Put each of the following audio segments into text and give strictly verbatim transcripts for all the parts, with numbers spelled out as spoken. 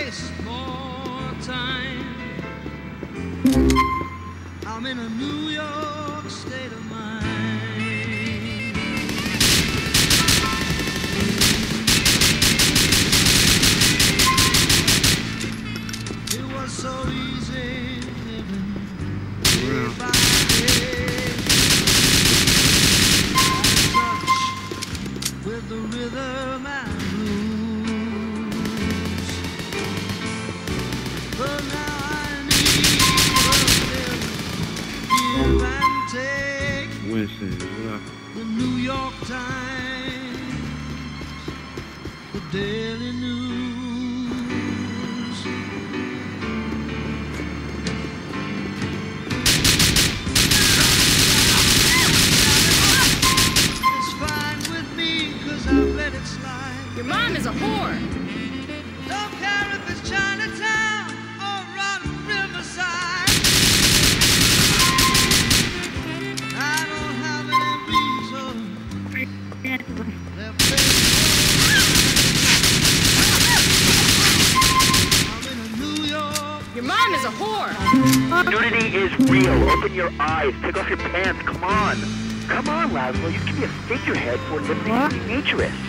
waste more time. I'm in a New York state of mind. It was so easy living day by day. Out of touch with the rhythm and blues. But now I need a little give and take. Winston, what up? The New York Times, the Daily News. It's fine with me, 'cause I've let it slide. Your mom is a whore. Don't care if it's Chinatown or on Riverside. I don't have any reason left there. I'm in a New York. Your mom is a whore. Nudity is real. Open your eyes. Take off your pants. Come on. Come on, Laszlo. You can be a figurehead for living naturist.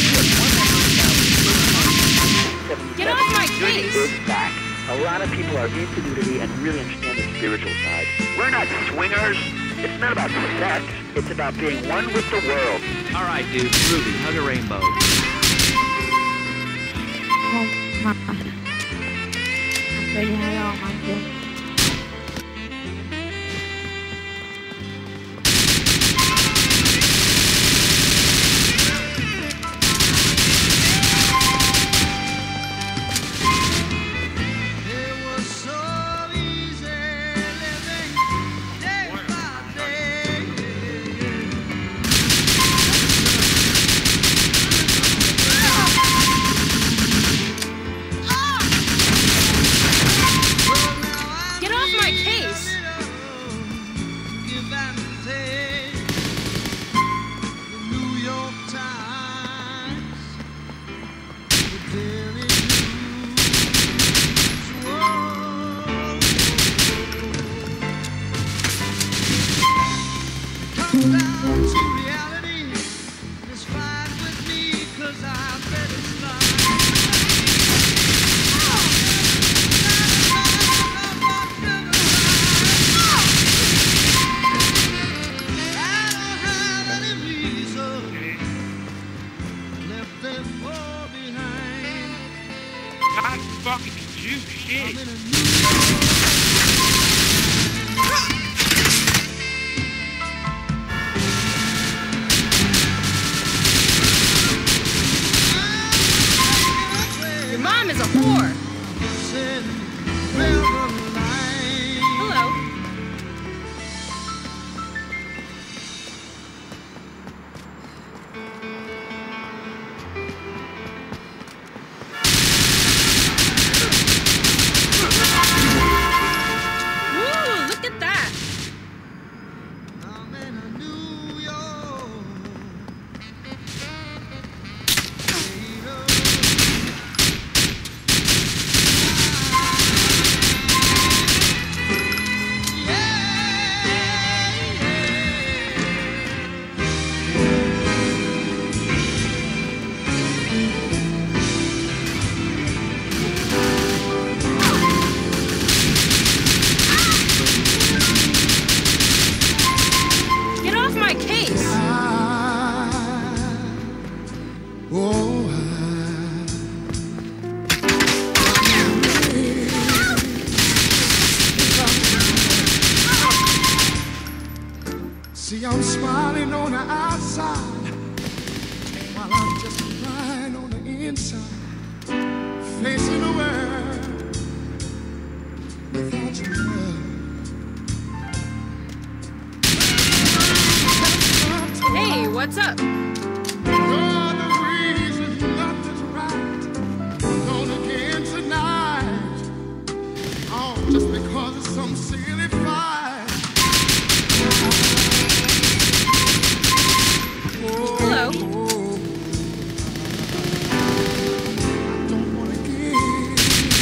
Get off my Nudity face. is back. A lot of people are into nudity and really understand the spiritual side. We're not swingers. It's not about sex. It's about being one with the world. All right, dude. Ruby, hug a rainbow. Oh my. I'm ready to have all my good. It was so easy living day by day. Get off my case. Give and take. The New York Times, the Daily News. Whoa. Come down to reality. It's fine with me, 'cause I've let it slide. God fucking you, shit. Your mom is a whore. Hello. Woo, look at that. I'm in a New York Get off my case. Oh, see, I'm smiling on the outside while I'm just crying on the inside, facing the world without your love. Hey, what's up? You're the reason nothing's right. Gone again tonight. Oh, just because of some silly fight. Oh, Hello. oh. I don't wanna give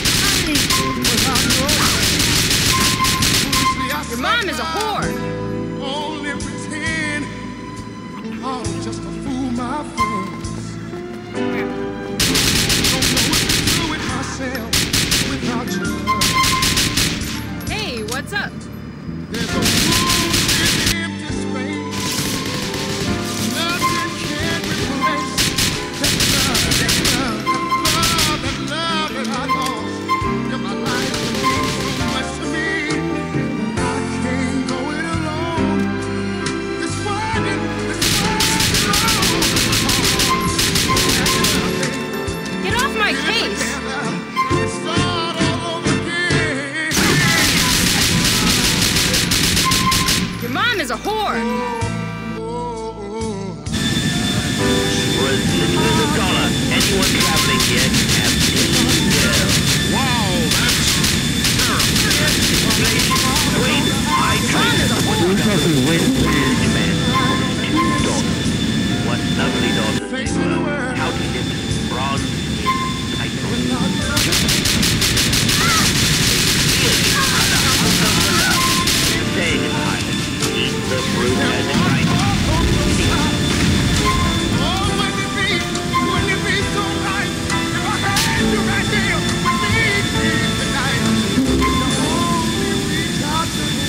my case. Start all over again. Your mom is a whore. For as little as a dollar, anyone traveling here can have this girl. Wow, that's terrible. Wait, I trained as a man with two daughters. What lovely daughters they were. Pouty lips, bronze skin, tight nose. Saying in Ireland, eat the fruit and the ripe. Oh, wouldn't it be, wouldn't it be so nice if I had you right here with me tonight? To hold me, reach out to me.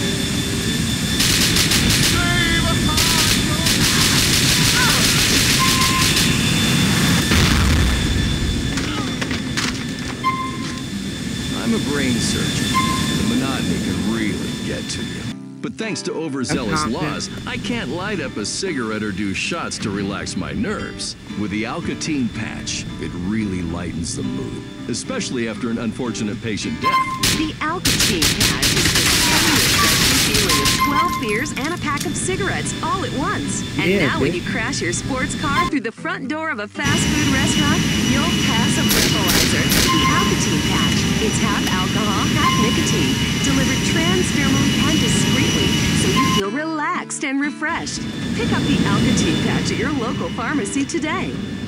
Save a I'm a brain surgeon. The monotony can really get to you. But thanks to overzealous Okay. laws, I can't light up a cigarette or do shots to relax my nerves. With the Alcatine patch, it really lightens the mood, especially after an unfortunate patient death. The Alcatine patch is the refreshing feeling of twelve beers and a pack of cigarettes all at once. And Yeah, now when bitch. you crash your sports car through the front door of a fast food restaurant, you'll pass a breathalyzer. The Alcatine patch. It's half alcohol, half nicotine, delivered transdermally and discreetly so you feel relaxed and refreshed. Pick up the Alcatine patch at your local pharmacy today.